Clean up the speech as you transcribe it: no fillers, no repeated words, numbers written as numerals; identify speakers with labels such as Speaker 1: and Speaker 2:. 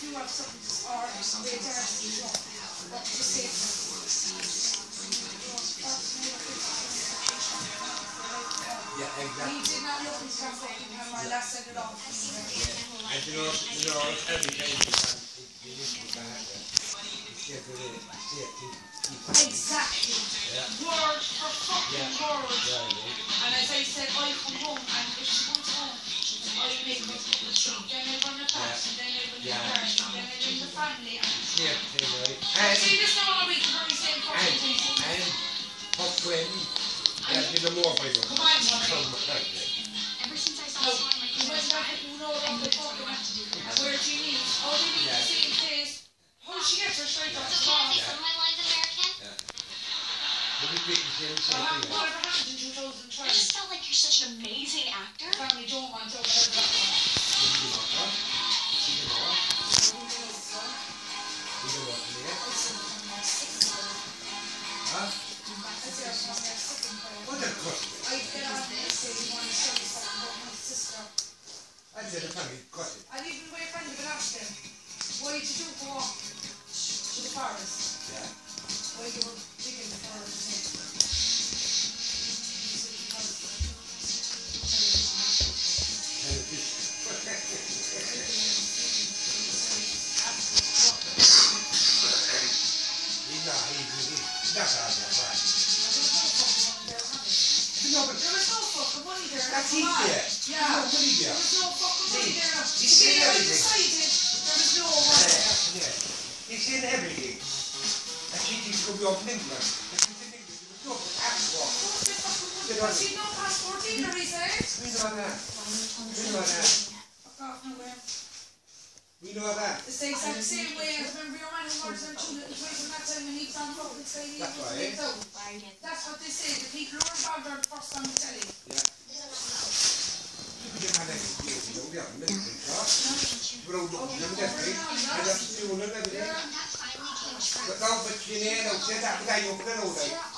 Speaker 1: you have something to or they dare to do wrong. But to say
Speaker 2: yeah, exactly.
Speaker 1: He did not look into that fucking camera, that said it all.
Speaker 2: Yeah. And you know, every time you listen to that, it's
Speaker 1: exactly. Yeah. Word for fucking word. Yeah. And as I said, I come home and if she comes home, I make her cook. Then I run the tax, and then I run the garden, then I run the family. And see this now all week, very same fucking thing.
Speaker 2: And her friend, that's been a more for you.
Speaker 1: Come on, ever since I saw you went back and you know what they're talking about. Where do you meet? Oh, they meet the same place. How did she get her straight up?
Speaker 3: So can I make some of my lines American?
Speaker 1: Whatever happened in 2012?
Speaker 3: I just felt like you're such an amazing actor.
Speaker 1: Family don't want to over that one. I'd even wait for you and ask them, why did you go up to the forest?
Speaker 2: Yeah.
Speaker 1: Why you were digging the forest?
Speaker 2: No, but
Speaker 1: there was no fucking money there.
Speaker 2: That's it there.
Speaker 1: Yeah.
Speaker 2: No money there.
Speaker 1: There was no fucking money there.
Speaker 2: You see everything.
Speaker 1: Decided there was no money there.
Speaker 2: Yeah. It's in everything. I think it could be on England. It's in England. There was no passport.
Speaker 1: She no passport either, he said.
Speaker 2: We know that. We know that.
Speaker 1: Fuck off nowhere.
Speaker 2: We know that.
Speaker 1: It's the exact same way as remember your man who murders them two little boys in that time when he was on fucking Sky News.
Speaker 2: That's right.
Speaker 1: That's what they say. The people who were involved are the first on the telly.
Speaker 2: Yeah. You can have that experience. You don't get a minute. But I'm looking at that thing. I just do another thing. But now, but you know, say that, but I don't know that.